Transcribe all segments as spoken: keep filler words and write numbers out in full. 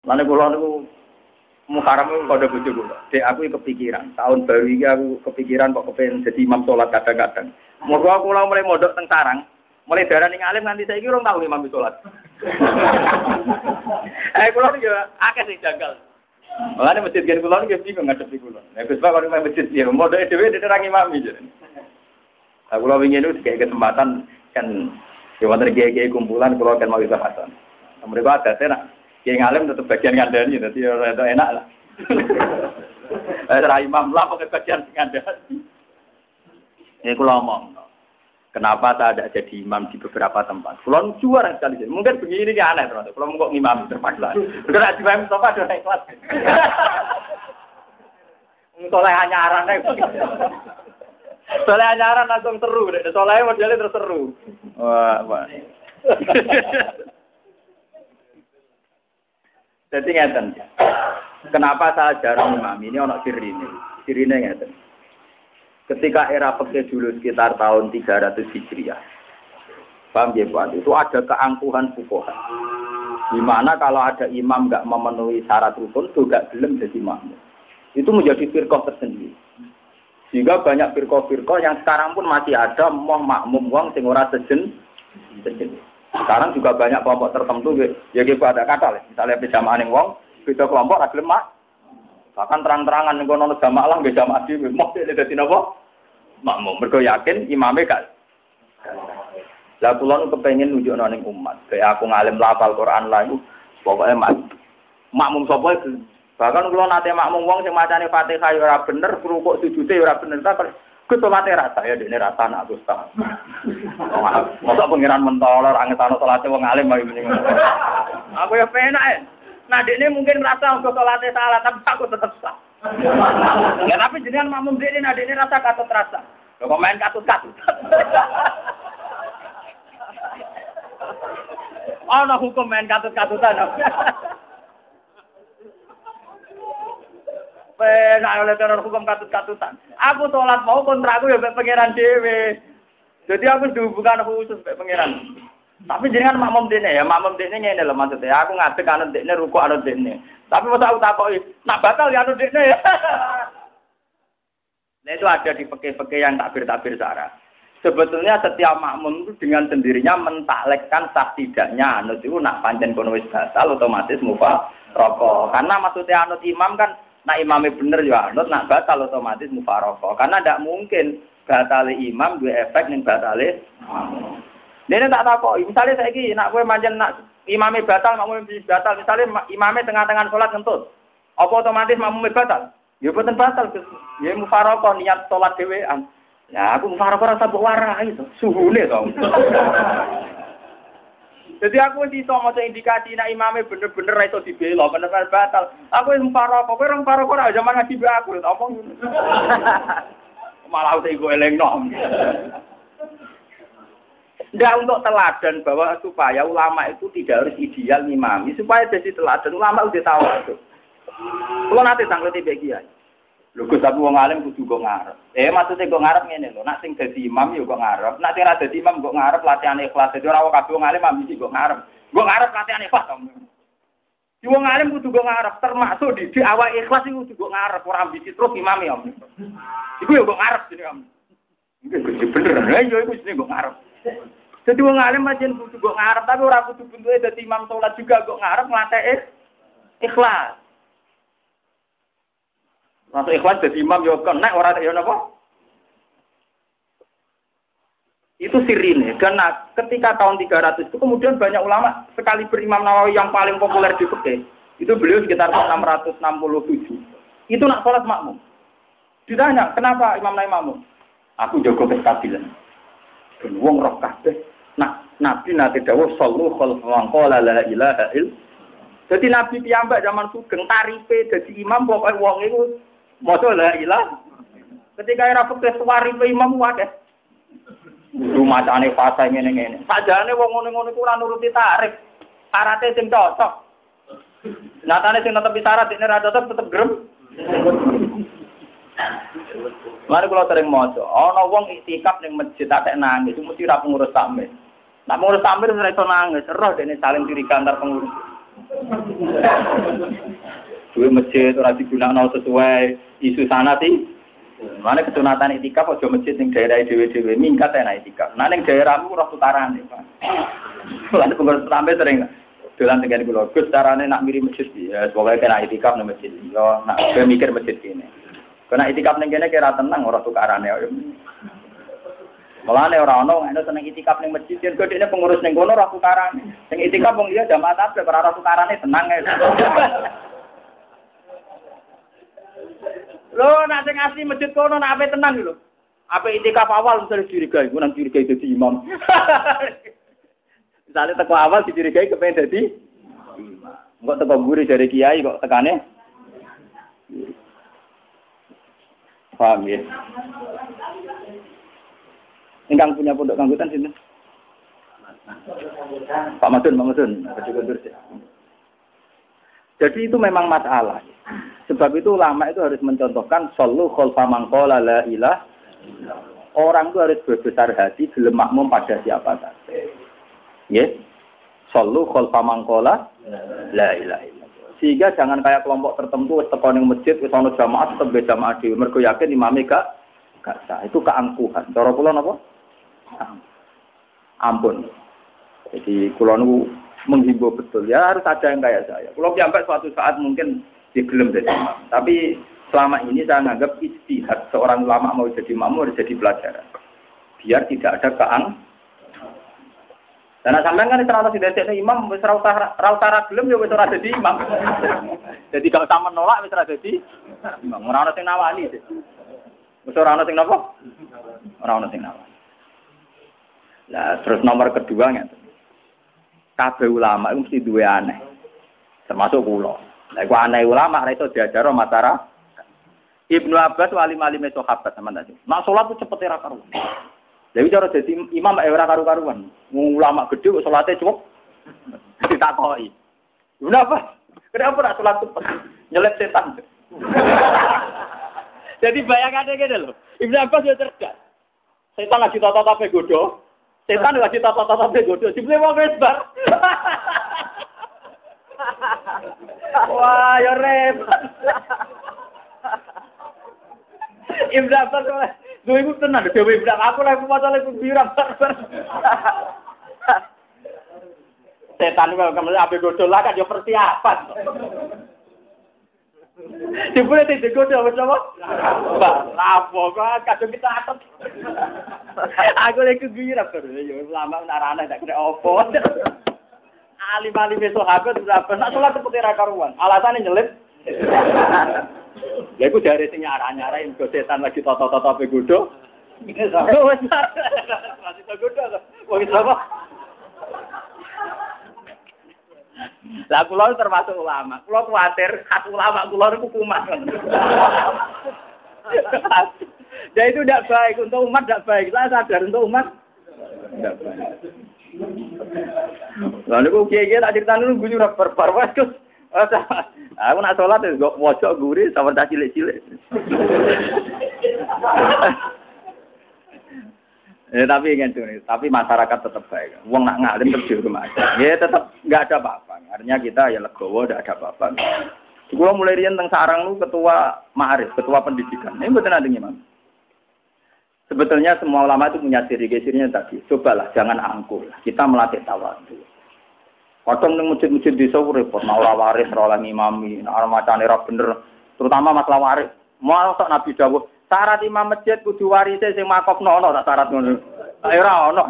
Lan kula niku Muharram itu kode bojo kula. Dek aku kepikiran, tahun baru iki aku kepikiran kok kepen jadi imam salat kadang-kadang. Moga aku kula mulai mondok teng sarang, mulai darani ngalim nganti saiki urung tau imam salat. Eh kula iki akeh sing janggal. Mulane masjid gen kula iki bingung ngadepi kula. Nek Gus Pak karo masjid ya mondoke dhewe diterang imam iki. Aku lho wingi niku dikek kesempatan kan ya wonten kiai-kiai kumpulan kula kan mau Hasan. Mereka ada tenan kiai ngalim tetap bagian ngandani, jadi itu enak lah. Era imam lah pakai bagian ngandani. Ini aku ngomong, kenapa saya tidak jadi imam di beberapa tempat? Kulon juara sekali, mungkin begini ini aneh terus. Kalau mau imam terpaksa, karena di imam sofa ada naik kelas. Soalnya hanya aran soalnya hanya aran langsung seru, soalnya modelnya terus seru. Wah, wah. Jadi ngeten. Kenapa saya jarang imam ini ono sirine. Sirine ngeten. Ketika era fikih dulu sekitar tahun tiga ratus Hijriah. Paham ya, Pak? Itu ada keangkuhan fuqaha. Di mana kalau ada imam enggak memenuhi syarat rukun, itu enggak gelem jadi makmum. Itu menjadi firqah tersendiri. Sehingga banyak firqah-firqah yang sekarang pun masih ada mau makmum wong sing ora sejen sejen. Sekarang juga banyak kelompok tertentu, ya kita ada kata, misalnya berjamaah yang wong, beda kelompok ada lemak, bahkan terang-terangan yang kono jamaah lah, berjamaah di, mau dia jadi apa? Makmum, mereka yakin imamnya gak. Lah kula kepengen nunjuk nang umat, kayak aku ngalim lafal Quran lah, pokoknya makmum sapa itu. Bahkan kula nate makmum wong sing macane Fatihah ora bener, rukuk sujude ora bener, tak Gus salate rasa ya dene rasa nak Gus ta. Mosok pengiran mentolor angetano salate wong alim bae mending. Aku ya penak e. Nah dekne mungkin rasa Gus salate salah tapi aku tetep sah. Ya tapi jenengan makmum dekne nah dekne rasa katut rasa. Lho kok main katut-katut. Ana hukum main katut-katutan. Penak oleh teror hukum katut-katutan. Aku sholat mau kontrakku ya mbek pangeran dhewe. Jadi aku dihubungkan khusus mbek pangeran. Tapi jenengan makmum dene ya, makmum dene ngene lho maksudnya. Aku ngadeg anut dekne ruku anut dekne. Tapi masa aku takoki, nak batal ya anut dekne ya. Nah itu ada di fikih-fikih yang takbir-takbir syara. Sebetulnya setiap makmum itu dengan sendirinya mentaklekkan sah tidaknya anut itu nak pancen kono wis batal otomatis mufa rokok. Karena maksudnya anut imam kan nak imamnya bener ya anut, nak batal otomatis mufarokoh. Karena tidak mungkin batal imam dua efek yang batal makmum. Ini tak tahu. Misalnya saya ini nak gue manjen nak imamnya batal, makmumnya batal. Misalnya imamnya tengah-tengah sholat ngentut, apa otomatis makmumnya batal? Ya betul batal. Ya mufarokoh niat sholat dewean. Ya aku mufarokoh rasa berwarna itu suhunya dong. Jadi aku iso maca indikasi nek imame bener-bener ra iso dibela, bener-bener batal. Aku wis mparo, kowe ora mparo ora zaman ngaji be aku omong. Malah utek go elengno. Ndak untuk teladan bahwa supaya ulama itu tidak harus ideal ngimami, supaya jadi teladan ulama udah tahu itu. Kulo nate tangleti mbek kiai. Lho Gus aku wong alim kudu kok ngarep. Eh maksudnya kok ngarep ngene lho, nek sing dadi imam yo kok ngarep. Nek ora dadi imam kok ngarep latihan ikhlas. Dadi ora kabeh wong alim ambisi kok ngarep. Kok ngarep latihan ikhlas. Di wong alim kudu kok ngarep, termasuk di, di awal ikhlas iku kudu kok ngarep, ora ambisi terus imam ya. Iku yo kok ngarep jenenge am. Iki bener. Lah yo iku jenenge kok ngarep. Dadi wong alim pancen kudu kok ngarep, tapi ora kudu bentuke dadi imam salat juga kok ngarep nglatih ikhlas. Masuk ikhlas jadi imam yo kena ora yo napa? Itu sirine. Dan nah, ketika tahun tiga ratus itu kemudian banyak ulama sekali berimam Nawawi yang paling populer di fikih. Itu beliau sekitar enam ratus enam puluh tujuh. Itu nak salat makmum. Ditanya, "Kenapa Imam Nawawi makmum?" Aku jago kestabilan. Ben wong roh kabeh. Nah, Nabi nate dawuh sallu khalfa qala la ilaha ill. Jadi Nabi piyambak zaman sugeng tarife dadi imam pokoke wong iku maca la ilaha. Ketika era fikih tarife imam wae. Kudu macane fasa ngene-ngene. Sajane wong ngono-ngono iku ora nuruti tarif. Syaratnya sing cocok. Nyatane sing netepi syarat ini ra cocok tetep grem. Mari kula sering maca, ana wong iktikaf ning masjid tak nangis, mesti ra pengurus takmir. Nek pengurus takmir ora iso nangis, roh dene saling curiga antar pengurus. Duwe masjid ora digunakno sesuai isu sana sih. Mana kesunatan itikaf aja masjid ning daerah dhewe-dhewe mingkat enak itikaf. Nah ning daerahmu ora tukarane, Pak. Lan pengurus sampe sering dolan dengan kula, Gus carane nak miri masjid ya, pokoke kena itikaf nang masjid. Yo nak mikir masjid kene. Kena itikaf ning kene kira tenang ora tukarane. Mulane ora ono nek seneng itikaf ning masjid, yen gedene pengurus ning kono ora tukarane. Sing itikaf wong liya jamaah tabligh ora tukarane tenang ae. Lho, nak sing asli masjid kono nak ape tenang lho. Ape itikaf awal misale curigai, ku nang curigai dadi imam. Misale teko awal dicurigai kepen dadi imam. Engko teko mburi dari kiai kok tekane. Paham ya? Ingkang punya pondok kanggutan sinten? Pak Madun, Pak Madun, jadi itu memang masalah. Sebab itu ulama itu harus mencontohkan sallu khalfa man qala la ilaha. Orang itu harus berbesar hati gelem makmum pada siapa saja. Nggih. Sallu khalfa man qala la ilaha. Sehingga jangan kayak kelompok tertentu wis teko ning masjid wis ana jamaah tetep ge jamaah dhewe mergo yakin imame gak gak sah. Itu keangkuhan. Cara kula napa? Ampun. Jadi kula niku menghimbau betul ya harus ada yang kayak saya. Kula sampai suatu saat mungkin digelem jadi imam. Tapi selama ini saya menganggap ijtihad seorang ulama mau jadi imam harus jadi pelajaran. Biar tidak ada keang. Dan sampean kan ora sing dadekne imam wis ora usah ra usah gelem ya wis ora dadi imam. Jadi kalau sama menolak wis ora dadi imam. Ora ono sing nawani. Wis ora ono sing napa? Ora ono sing nawani. Lah terus nomor kedua ngeten. Kabeh ulama itu mesti duwe aneh. Termasuk kula. Lah iku aneh ulama ra iso diajaro matara. Ibnu Abbas wali-wali sahabat sampean tadi. Nak salat ku cepet ora karuan. Dewi cara dadi imam ora karu-karuan. Ulama gede kok salate cukup ditakoki. Kenapa? Kenapa nak salat cepet? Nyelip setan. Jadi bayangannya gini loh. Ibnu Abbas ya cerdas. Setan lagi tata-tata pegodo. Setan lagi tata-tata pegodo. Jebule wong wis bar. Wah, ya repot. Ibnu Abbas lho iku tenan dhewe Ibnu aku lek maca lek biram. Setan kok kemene ape godhol lah kan yo persiapan. Dibule digodhol wis apa? Mbak, lapo kok kadung kita atot. Aku lek biram terus yo lama narane tak kira opo. Ali-ali besok habis sudah benar salat seperti ra karuan. Alasane nyelip. Ya iku dari sing nyara-nyara engko setan lagi toto-toto pegodo. Iki sama. Masih pegodo kok. Wong iki apa? Lah kula termasuk ulama. Kula kuwatir khas ulama kula niku kumat. Ya itu tidak baik untuk umat, tidak baik. Saya sadar untuk umat tidak baik. Lah niku kiye-kiye tak critani niku guyu ora barbar wis Gus. Aku nak sholat ya, gue pojok gurih sama cah cilik-cilik. Ya tapi gitu nih, tapi masyarakat tetap baik. Wong nak ngalim terus di rumah aja. Ya tetap nggak ada apa-apa. Artinya kita ya legowo, nggak ada apa-apa. Gue mulai rian tentang sarang lu ketua ma'arif, ketua pendidikan. Ini betul ada gimana? Sebetulnya semua ulama itu punya ciri-cirinya tadi. Cobalah, jangan angkuh. Kita melatih tawadhu. Kadang ning masjid-masjid desa repot, mau ora waris ora oleh ngimami, nek macane ora bener, terutama masalah waris. Mau sok Nabi dawuh, syarat imam masjid kudu warise sing makofno ono tak syarat ngono. Ae ora ono.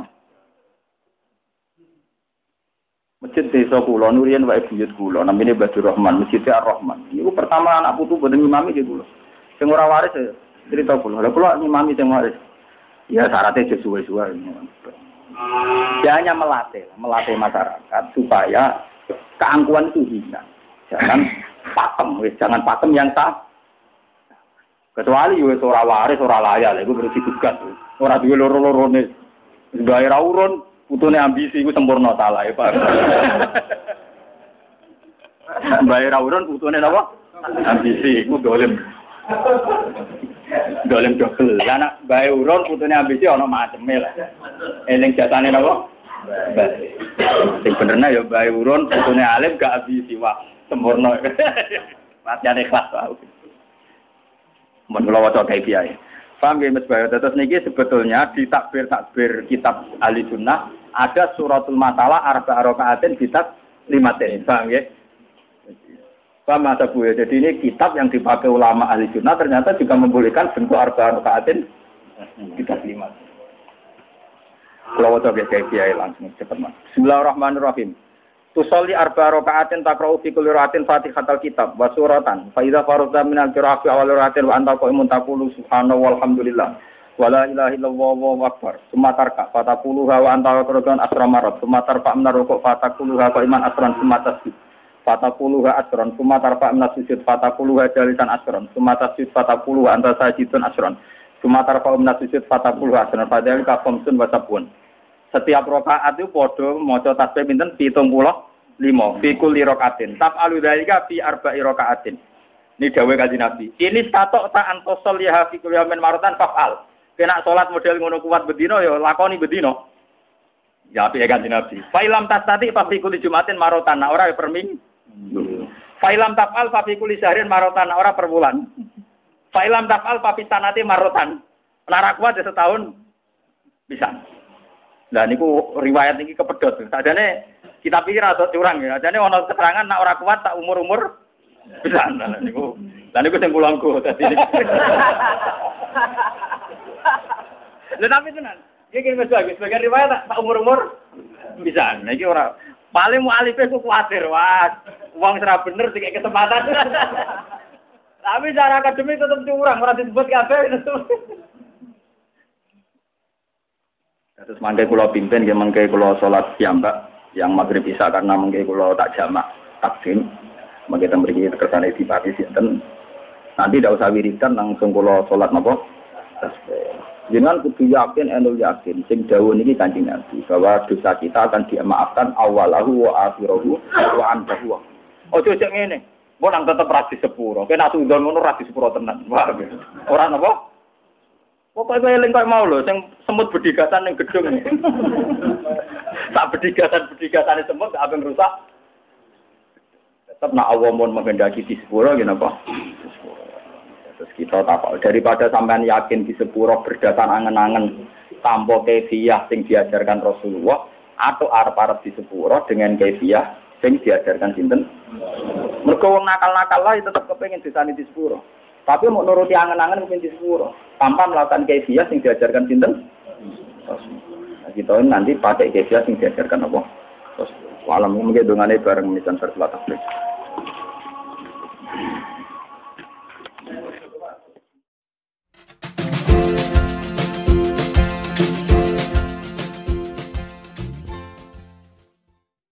Masjid desa kula nurian wae buyut kula, namine Badur Rahman, Masjid Ar-Rahman. Niku pertama anak putu boten ngimami iki kula. Sing ora waris cerita kula. Lah kula ngimami sing waris. Ya syaratnya sesuai-sesuai. Dia hanya melatih, melatih masyarakat supaya keangkuhan itu hilang. Jangan pakem, jangan pakem yang sah. Kecuali yo ora waris, ora layak, iku berarti tugas. Ora duwe loro-lorone. Bae ra urun, putune ambisi iku sempurna salah ya, Pak. Bae ra urun, putune napa? Ambisi iku dolim. Dolim dobel. Lah nek bae urun, putune ambisi ana maceme lah. Eling jatane napa? Sing benerna ya bae urun, putune alim gak abi siwa sempurna. Latihan ikhlas wae. Mun kula waca kae piye. Paham ya Mas Bayu? Terus niki sebetulnya di takbir-takbir kitab Ahli Sunnah ada suratul masalah arba rakaatin kitab limatin. Paham ya? Paham Mas Bu ya? Jadi ini kitab yang dipakai ulama Ahli Sunnah ternyata juga membolehkan bentuk arba rakaatin kitab limatin. Kalau waca kae piye langsung cepet Mas. Bismillahirrahmanirrahim. Tusolli arba rakaatin taqra'u fi kulli rakaatin Fatihatul kitab wa suratan. Fa idza farada min al-qira'ati awal rakaatin wa anta qa'imun taqulu subhanallahi walhamdulillah wa la ilaha illallah wallahu akbar. Summa tarka fataquluha wa anta qa'idun asra marat. Summa tarfa min ruku' fataquluha qa'iman asran summa tasjud. Fataquluha asran summa tarfa min sujud fataquluha jalisan asran. Summa tasjud fataquluha anta sajidun asran. Summa tarfa min sujud fataquluha asran. Padahal ka khamsun wa sabun. Setiap rakaat itu padha maca tasbih pinten pitung puluh lima fi kulli rakaatin taf'alu dzalika fi arba'i rakaatin. Ini dawuh Kanjeng Nabi. Ini statok ta antosol ya fi kulli yaumin maratan fa'al. Kena salat model ngono kuat bedino ya lakoni bedino. Ya piye Kanjeng Nabi. Fa ilam tastati fa fi kulli jumatin maratan ora per minggu. Fa ilam taf'al fa fi kulli syahrin maratan ora per bulan. Fa ilam taf'al fa fi sanati maratan. Lara kuat setahun bisa. Lah niku riwayat iki kepedhot. Sadane kita pikir atau curang ya. Sadane ana keterangan nek ora kuat tak umur-umur bisa. Lah niku. Lah niku sing kulangku dadi. Lah tapi tenan. Iki wis bagus. Sebagai riwayat tak umur-umur bisa. Nah iki ora paling mualife ku kuwatir. Wah, wong ora bener dikek kesempatan. Tapi secara akademik tetep curang, ora disebut kabeh. Terus mangke kula pimpin nggih mangke kula salat piyambak yang maghrib isya karena mangke kula tak jamak takdim. Mangke ten mriki kersane dipati sinten. Nanti ndak usah wiridan langsung kula salat napa? Jenengan kudu yakin enu yakin sing dawuh niki Kanjeng Nabi bahwa dosa kita akan dimaafkan awalahu wa akhirahu wa antahu. Ojo cek ngene. Mbok nang tetep ra disepuro. Kena sundon ngono ra disepuro tenan. Wah. Ora napa? Pokoknya eling kok mau lho, sing semut bedigatan ning gedung. Tak bedigatan-bedigatan semut gak ape rusak. Tetep nak Allah mun menghendaki di sepuro ngene apa? Terus kita takok daripada sampean yakin di sepuro berdasar angen-angen tanpa kaifiah sing diajarkan Rasulullah atau arep-arep di sepuro dengan kaifiah sing diajarkan sinten? Mergo wong nakal-nakal lah tetep kepengin disani di sepuro. Tapi mau nuruti angen-angen mungkin di sepuro tanpa melakukan kaifiah yang diajarkan sinten. Nah, kita nanti pakai kaifiah yang diajarkan apa? Terus malam mungkin dongane bareng misan terselat.